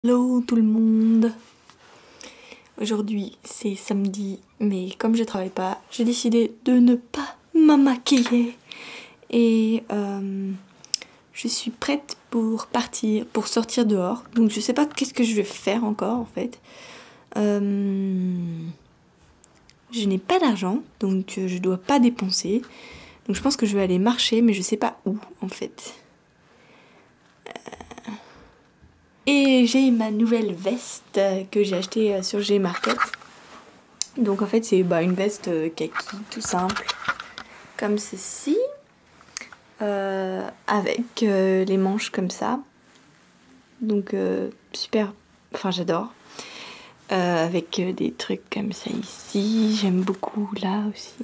Hello tout le monde. Aujourd'hui c'est samedi, mais comme je travaille pas, j'ai décidé de ne pas me maquiller. Et je suis prête pour partir, pour sortir dehors. Donc je sais pas qu'est-ce que je vais faire encore en fait. Je n'ai pas d'argent, donc je dois pas dépenser. Donc je pense que je vais aller marcher, mais je sais pas où en fait. Et j'ai ma nouvelle veste que j'ai achetée sur Gmarket. Donc en fait c'est une veste kaki tout simple, comme ceci, avec les manches comme ça. Donc super, enfin j'adore. Avec des trucs comme ça ici, j'aime beaucoup là aussi.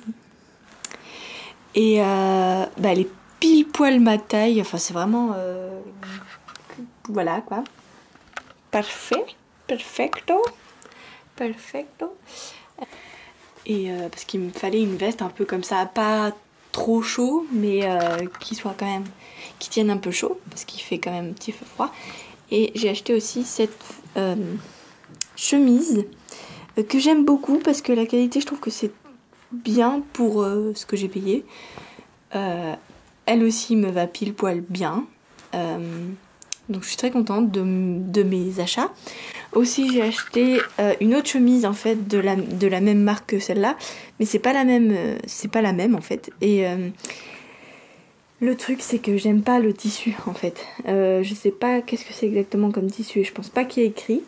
Et elle est pile poil ma taille, enfin c'est vraiment... voilà quoi. Parfait, perfecto, perfecto. Et parce qu'il me fallait une veste un peu comme ça, pas trop chaud, mais qui soit quand même, qui tienne un peu chaud, parce qu'il fait quand même un petit peu froid. Et j'ai acheté aussi cette chemise que j'aime beaucoup parce que la qualité, je trouve que c'est bien pour ce que j'ai payé. Elle aussi me va pile poil bien. Donc je suis très contente de mes achats. Aussi j'ai acheté une autre chemise en fait de la même marque que celle-là, mais c'est pas la même en fait. Et le truc c'est que j'aime pas le tissu en fait. Je sais pas qu'est-ce que c'est exactement comme tissu et je pense pas qu'il y ait écrit.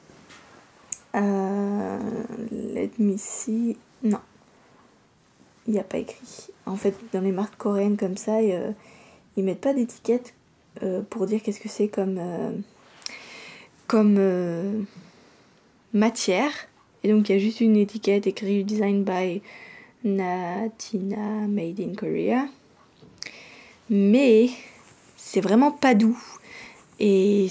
Let me see. Non, il n'y a pas écrit. En fait dans les marques coréennes comme ça ils mettent pas d'étiquette pour dire qu'est-ce que c'est comme matière. Et donc il y a juste une étiquette écrite Design by Natina Made in Korea. Mais c'est vraiment pas doux. Et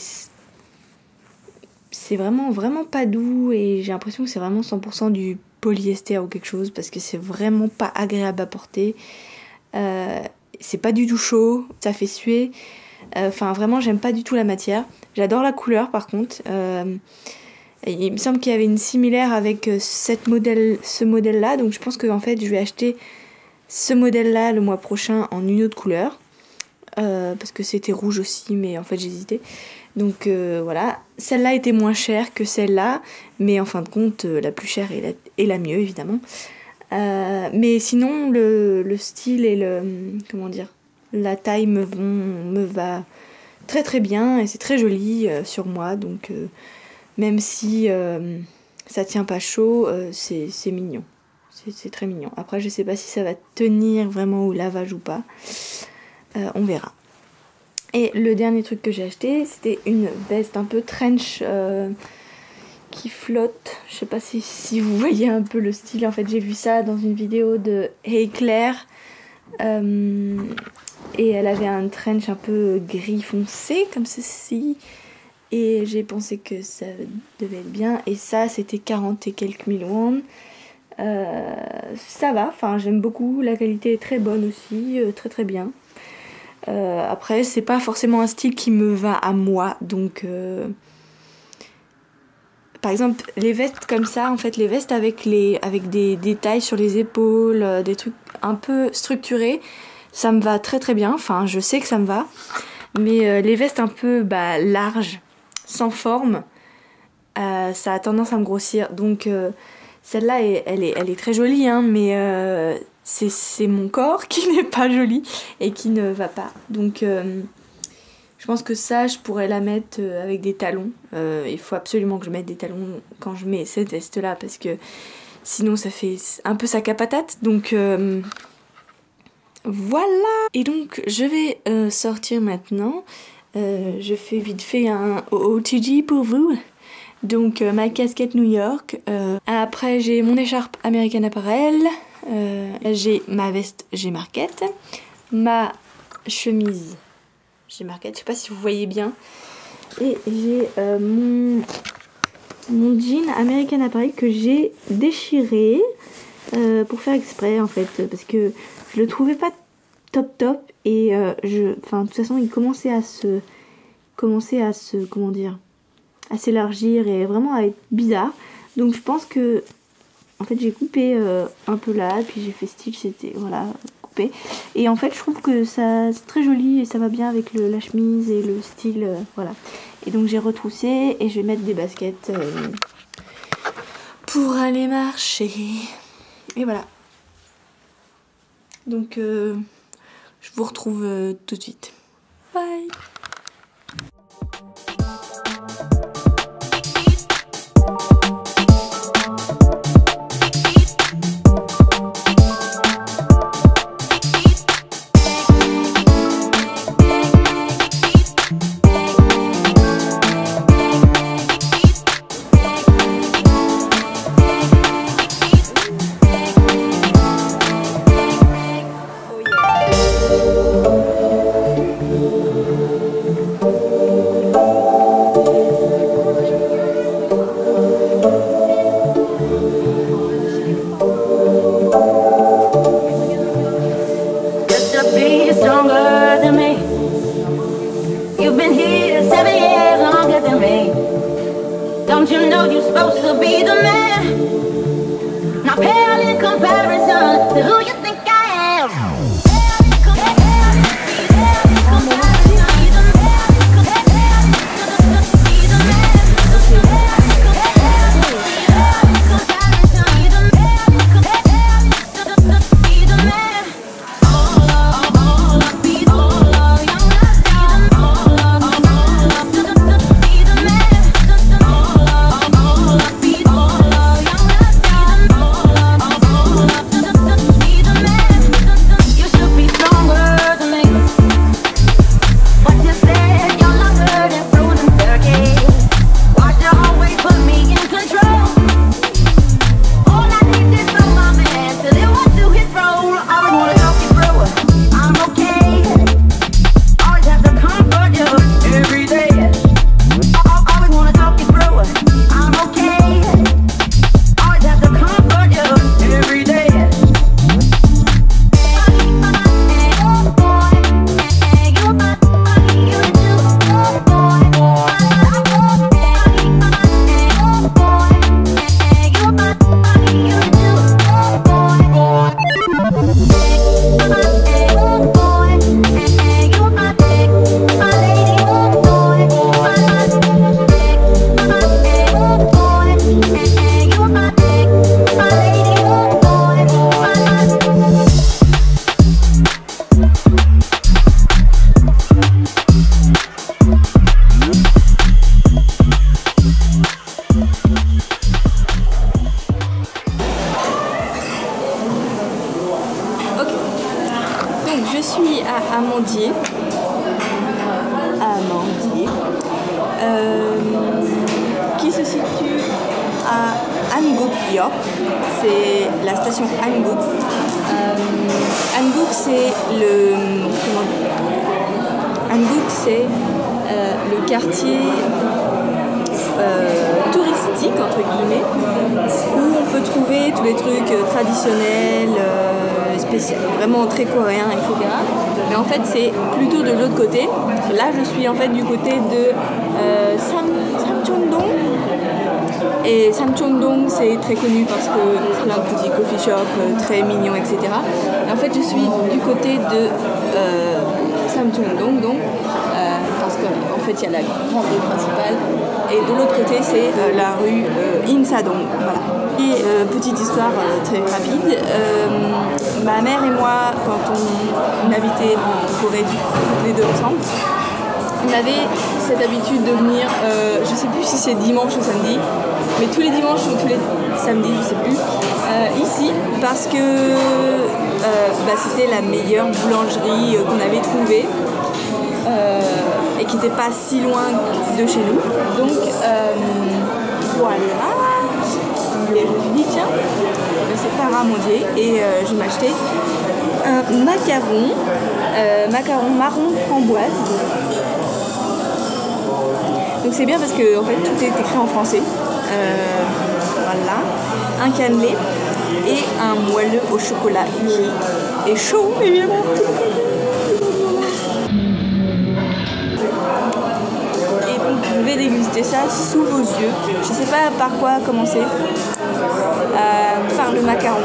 c'est vraiment pas doux. Et j'ai l'impression que c'est vraiment 100% du polyester ou quelque chose. Parce que c'est vraiment pas agréable à porter. C'est pas du tout chaud. Ça fait suer. Enfin vraiment j'aime pas du tout la matière. J'adore la couleur par contre. Il me semble qu'il y avait une similaire avec ce modèle-là, donc je pense que en fait je vais acheter ce modèle-là le mois prochain en une autre couleur, parce que c'était rouge aussi, mais en fait j'hésitais. Donc voilà, celle-là était moins chère que celle-là, mais en fin de compte la plus chère est la mieux évidemment. Mais sinon le style et la taille me va très très bien et c'est très joli sur moi, donc même si ça tient pas chaud, c'est mignon. C'est très mignon. Après, je sais pas si ça va tenir vraiment au lavage ou pas. On verra. Et le dernier truc que j'ai acheté, c'était une veste un peu trench qui flotte. Je sais pas si vous voyez un peu le style. En fait, j'ai vu ça dans une vidéo de Hey Claire. Et elle avait un trench un peu gris foncé, comme ceci. Et j'ai pensé que ça devait être bien. Et ça, c'était 40 et quelques mille won. Ça va, enfin j'aime beaucoup. La qualité est très bonne aussi, très très bien. Après, c'est pas forcément un style qui me va à moi. Donc, par exemple, les vestes comme ça, en fait, les vestes avec des détails sur les épaules, des trucs un peu structurés, ça me va très très bien. Enfin, je sais que ça me va. Mais les vestes un peu larges, sans forme, ça a tendance à me grossir. Donc celle-là, elle est très jolie, hein, mais c'est mon corps qui n'est pas joli et qui ne va pas. Donc je pense que ça, je pourrais la mettre avec des talons. Il faut absolument que je mette des talons quand je mets cette veste-là, parce que sinon ça fait un peu sac à patate. Donc voilà. Et donc je vais sortir maintenant. Je fais vite fait un OOTD pour vous. Donc ma casquette New York. Après j'ai mon écharpe American Apparel. J'ai ma veste Gmarket. Ma chemise Gmarket. Je sais pas si vous voyez bien. Et j'ai mon jean American Apparel que j'ai déchiré pour faire exprès en fait. Parce que je le trouvais pas top. Et de toute façon il commençait à se comment dire, à s'élargir et vraiment à être bizarre. Donc je pense que en fait j'ai coupé un peu là, puis j'ai fait stitch, c'était voilà coupé. Et en fait je trouve que ça c'est très joli et ça va bien avec la chemise et le style, voilà. Et donc j'ai retroussé et je vais mettre des baskets pour aller marcher. Et voilà. Donc je vous retrouve tout de suite. Bye. Stronger than me. You've been here 7 years longer than me. Don't you know you're supposed to be the man? Not pale in comparison to who you think I am. Je suis à Amandier, qui se situe à Hankook. C'est la station Hankook. Hankook, c'est le quartier touristique entre guillemets, où on peut trouver tous les trucs traditionnels, vraiment très coréens, etc. Mais en fait c'est plutôt de l'autre côté. Là je suis en fait du côté de Samcheon-dong. Et Samcheon-dong c'est très connu parce que c'est plein de petits coffee shops très mignons, etc. Et en fait je suis du côté de Samcheon-dong, donc parce qu'en fait il y a la grande rue principale et de l'autre côté c'est la rue Insadong. Voilà. Et petite histoire très rapide, ma mère et moi, quand on habitait en Corée toutes les deux ensemble, on avait cette habitude de venir, je sais plus si c'est dimanche ou samedi, mais tous les dimanches ou tous les samedis, je sais plus, ici, parce que c'était la meilleure boulangerie qu'on avait trouvée et qui n'était pas si loin de chez nous. Donc voilà. Et je me suis dit tiens, c'est par Amandier et je vais m'acheter un macaron marron framboise. Donc c'est bien parce que en fait tout est écrit en français. Voilà, un cannelé et un moelleux au chocolat qui est chaud évidemment. Et donc je vais déguster. mettez ça sous vos yeux. Je sais pas par quoi commencer. Par le macaron.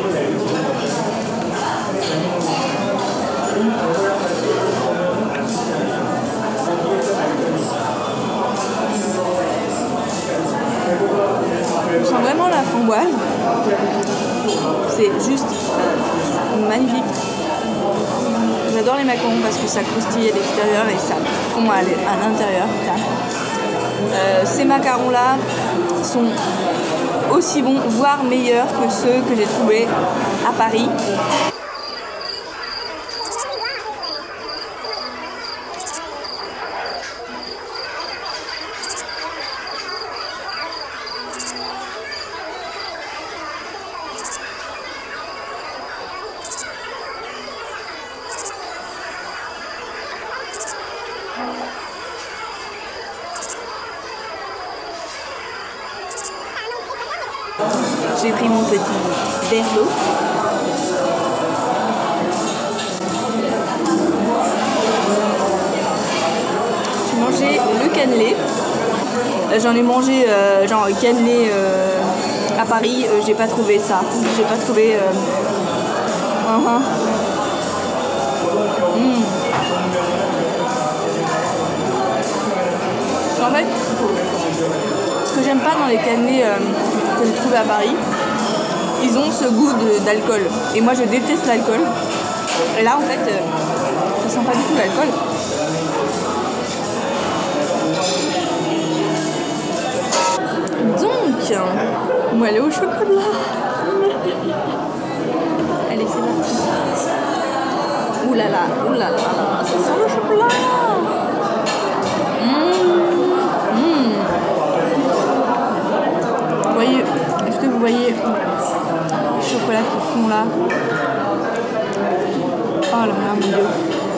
On sent vraiment la framboise. C'est juste magnifique. J'adore les macarons parce que ça croustille à l'extérieur et ça fond à l'intérieur. Ces macarons-là sont aussi bons, voire meilleurs que ceux que j'ai trouvés à Paris. J'ai pris mon petit verre d'eau. J'ai mangé le cannelé. J'en ai mangé genre cannelé à Paris. J'ai pas trouvé ça. J'ai pas trouvé. En fait, ce que j'aime pas dans les cannelés que j'ai trouvé à Paris, ils ont ce goût d'alcool. Et moi je déteste l'alcool. Et là en fait, ça sent pas du tout l'alcool. Donc, on va aller au chocolat. Allez, c'est parti. Ouh là là, ça sent le chocolat. Est-ce que vous voyez le chocolat qui fond là? Oh là là, mon Dieu.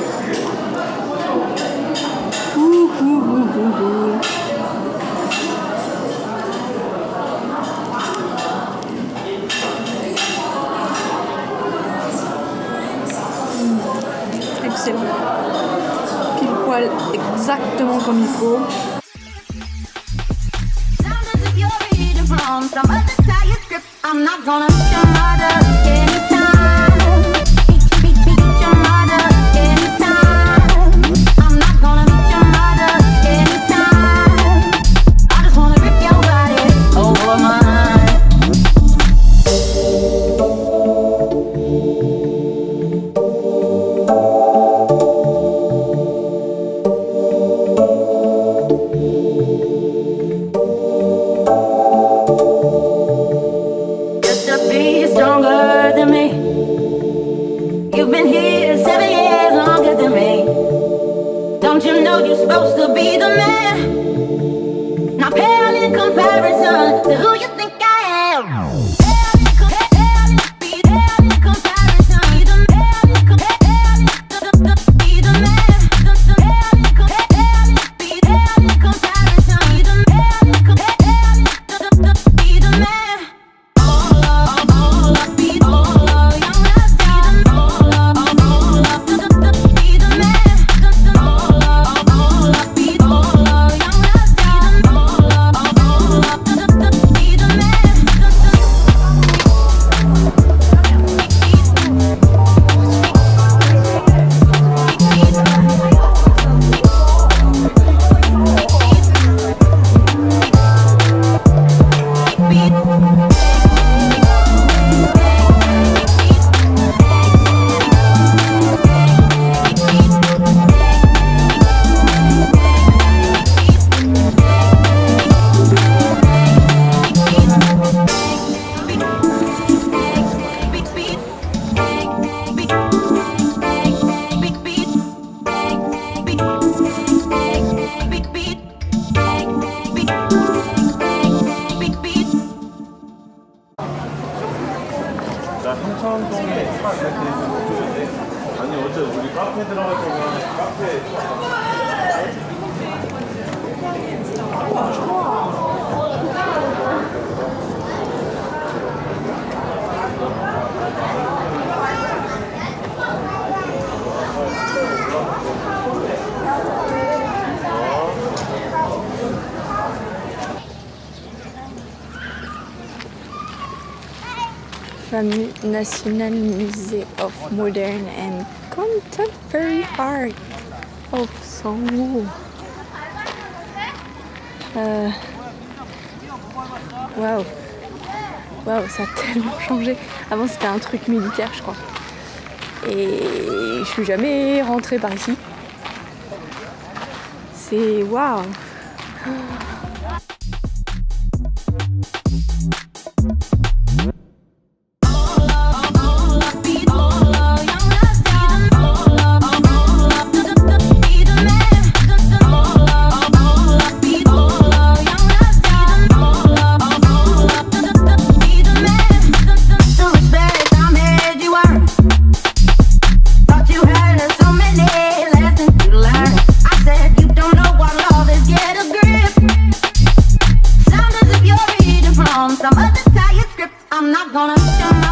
Excellent. Pile poil, exactement comme il faut. Some other tired script. I'm not gonna beat your mother anytime. Beat your mother anytime. I'm not gonna beat your mother anytime. I just wanna rip your body over mine. Stronger than me. You've been here 7 years longer than me. Don't you know you're supposed to be the man? Not pale in comparison to who you think I am. 삼천동에 차 이렇게 있는데 아니 어제 우리 카페 들어갈 때는 카페 from National Museum of Modern and Contemporary Art of Seoul. Waouh, waouh, ça a tellement changé. Avant c'était un truc militaire, je crois. Et je suis jamais rentrée par ici. C'est waouh. Some other tired scripts, I'm not gonna